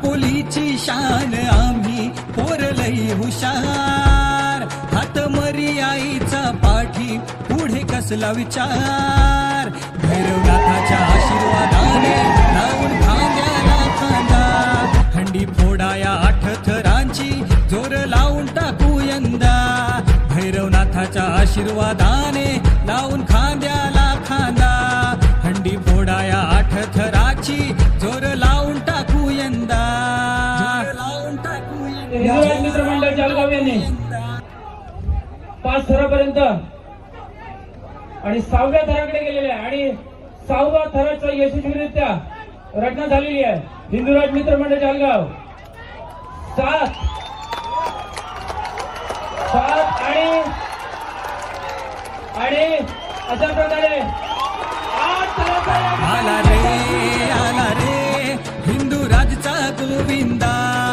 आपुलीची शान आम्ही पोरलई हुशार हात मरी आईचा पाठी पुढे कसला विचार भैरवनाथाच्या आशीर्वादाने लावून खांद्याला खांदा हंडी फोडाया 8 थरांची जोर लावून टाकू यंदा भैरवनाथाच्या आशीर्वादाने लावून खांद्याला खांदा हंडी फोडाया 8 थराची जोर लावून टाकू यंदा हिंदू मित्रमंडळ जळगाव यांनी 5 थरापर्यंत आणि 6व्या थराकडे गेलेले आहे आणि 6वा थराचा यशस्वीरित्या रचना झालेली आहे. हिंदूराज मित्रमंडळ जळगाव 7 आणि अशा प्रकारे 8 थराचा आला रे हिंदू राजचा गोविंदा